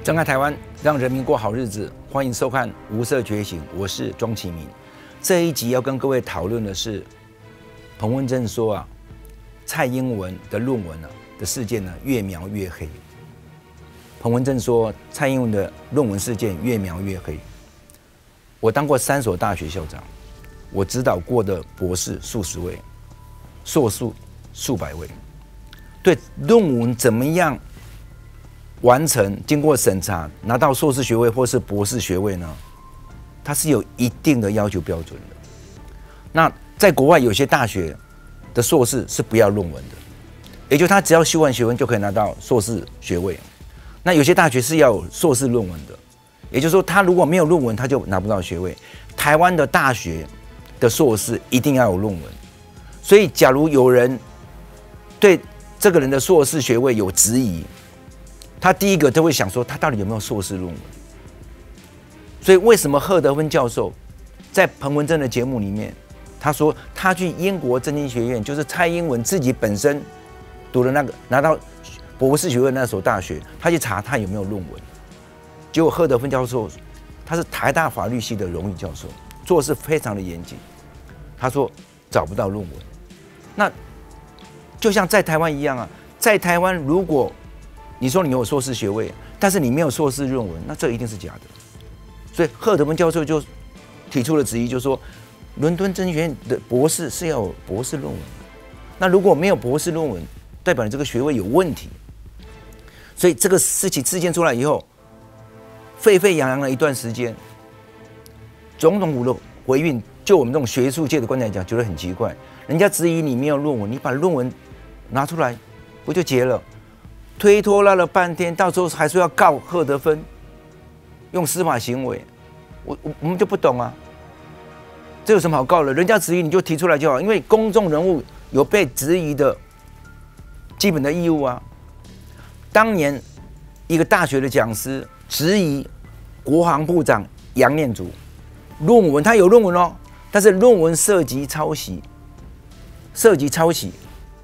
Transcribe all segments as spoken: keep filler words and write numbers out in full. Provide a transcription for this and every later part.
珍爱台湾，让人民过好日子。欢迎收看《无色觉醒》，我是庄启明。这一集要跟各位讨论的是，彭文正说啊，蔡英文的论文呢、啊、的事件呢越描越黑。彭文正说，蔡英文的论文事件越描越黑。我当过三所大学校长，我指导过的博士数十位，硕士数百位。对论文怎么样完成，经过审查拿到硕士学位或是博士学位呢？它是有一定的要求标准的。那在国外有些大学的硕士是不要论文的，也就是他只要修完学分就可以拿到硕士学位。那有些大学是要有硕士论文的，也就是说他如果没有论文，他就拿不到学位。台湾的大学的硕士一定要有论文，所以假如有人对这个人的硕士学位有质疑，他第一个都会想说，他到底有没有硕士论文？所以为什么贺德芬教授在彭文正的节目里面，他说他去英国政经学院，就是蔡英文自己本身读的那个拿到博士学位那所大学，他去查他有没有论文。结果贺德芬教授他是台大法律系的荣誉教授，做事非常的严谨。他说找不到论文。那就像在台湾一样啊，在台湾如果你说你有硕士学位，但是你没有硕士论文，那这一定是假的。所以贺德芬教授就提出了质疑，就说伦敦政经学院的博士是要有博士论文的，那如果没有博士论文，代表你这个学位有问题。所以这个事情事件出来以后，沸沸扬扬了一段时间。总统府的回应，就我们这种学术界的观点来讲，觉得很奇怪。人家质疑你没有论文，你把论文拿出来，不就结了？推脱拉了半天，到时候还说要告贺德芬，用司法行为，我我我们就不懂啊，这有什么好告的？人家质疑你就提出来就好，因为公众人物有被质疑的基本的义务啊。当年一个大学的讲师质疑国防部长杨念祖论文，他有论文哦，但是论文涉及抄袭，涉及抄袭，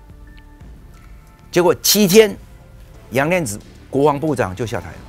结果七天。杨念祖国防部长就下台了，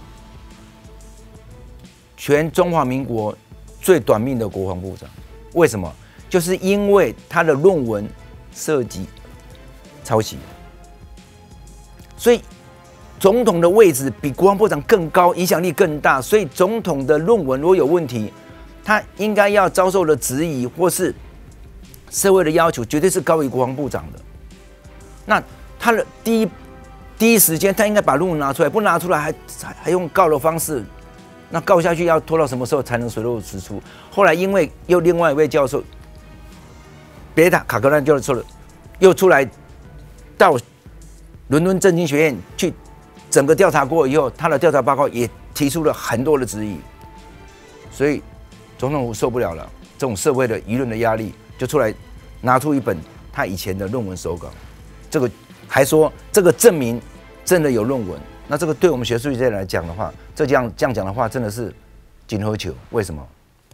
全中华民国最短命的国防部长。为什么？就是因为他的论文涉及抄袭，所以总统的位置比国防部长更高，影响力更大。所以总统的论文如果有问题，他应该要遭受的质疑或是社会的要求，绝对是高于国防部长的。那他的第一。第一时间，他应该把论文拿出来，不拿出来还还还用告的方式，那告下去要拖到什么时候才能水落石出？后来因为又另外一位教授，贝塔卡格兰教授又出来到伦敦政经学院去整个调查过以后，他的调查报告也提出了很多的质疑，所以总统府受不了了，这种社会的舆论的压力，就出来拿出一本他以前的论文手稿，这个还说这个证明。真的有论文，那这个对我们学术界来讲的话，这样这样讲的话，真的是金喝球。为什么？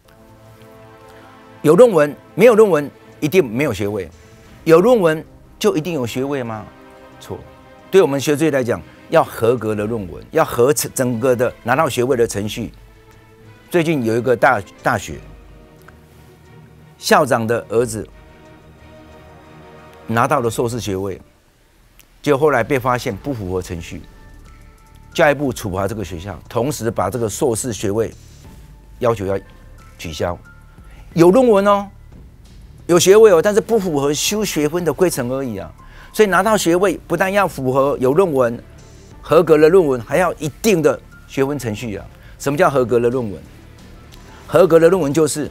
有论文，没有论文一定没有学位；有论文就一定有学位吗？错。对我们学术界来讲，要合格的论文，要合整个的拿到学位的程序。最近有一个大大学校长的儿子拿到了硕士学位。结果后来被发现不符合程序，教育部处罚这个学校，同时把这个硕士学位要求要取消。有论文哦，有学位哦，但是不符合修学分的规程而已啊。所以拿到学位不但要符合有论文、合格的论文，还要一定的学分程序啊。什么叫合格的论文？合格的论文就是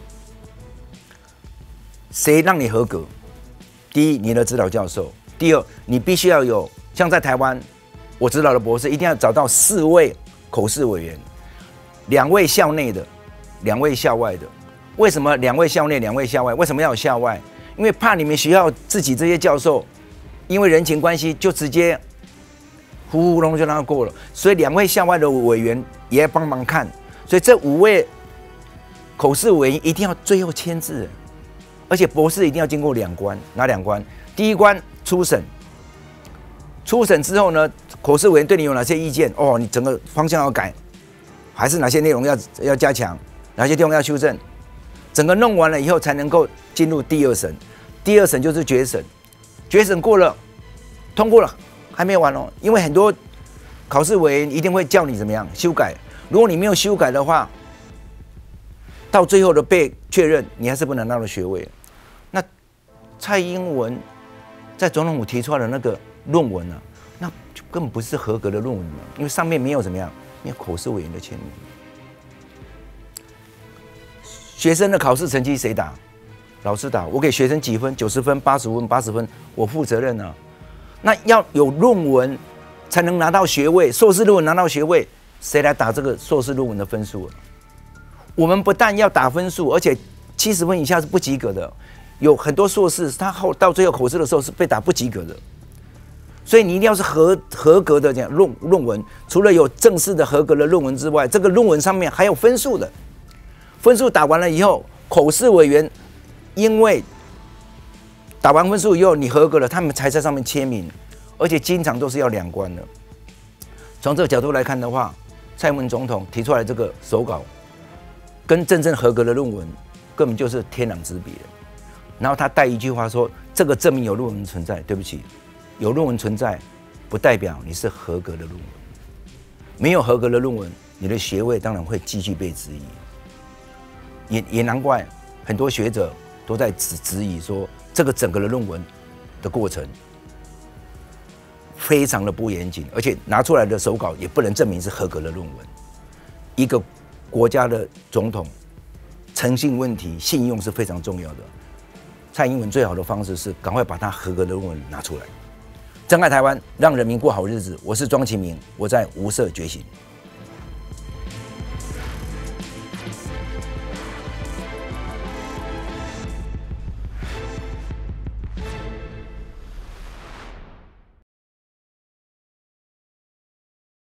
谁让你合格？第一，你的指导教授。第二，你必须要有像在台湾，我指导的博士一定要找到四位口试委员，两位校内的，两位校外的。为什么两位校内，两位校外？为什么要有校外？因为怕你们学校自己这些教授，因为人情关系就直接呼呼隆就让他过了，所以两位校外的委员也要帮忙看。所以这五位口试委员一定要最后签字，而且博士一定要经过两关，哪两关？第一关。初审，初审之后呢，口试委员对你有哪些意见？哦，你整个方向要改， 还是哪些内容要要加强，哪些地方要修正。整个弄完了以后，才能够进入第二审。第二审就是决审，决审过了，通过了，还没完哦。因为很多考试委员一定会叫你怎么样修改，如果你没有修改的话，到最后的被确认，你还是不能拿到学位。那蔡英文在总统府提出来的那个论文呢、啊，那就根本不是合格的论文嘛，因为上面没有怎么样，没有口试委员的签名。学生的考试成绩谁打？老师打。我给学生几分？九十分、八十分、八十分，我负责任啊。那要有论文才能拿到学位，硕士论文拿到学位，谁来打这个硕士论文的分数啊？我们不但要打分数，而且七十分以下是不及格的。有很多硕士，他后到最后口试的时候是被打不及格的。所以你一定要是合合格的这样论论文，除了有正式的合格的论文之外，这个论文上面还有分数的。分数打完了以后，口试委员因为打完分数以后你合格了，他们才在上面签名，而且经常都是要两关的。从这个角度来看的话，蔡英文总统提出来这个手稿，跟真正合格的论文根本就是天壤之别。然后他带一句话说：“这个证明有论文存在。”对不起，有论文存在，不代表你是合格的论文。没有合格的论文，你的学位当然会继续被质疑。也也难怪很多学者都在质质疑说，这个整个的论文的过程非常的不严谨，而且拿出来的手稿也不能证明是合格的论文。一个国家的总统诚信问题、信用是非常重要的。蔡英文最好的方式是赶快把他合格的论文拿出来。珍爱台湾，让人民过好日子。我是庄启明，我在无色觉醒。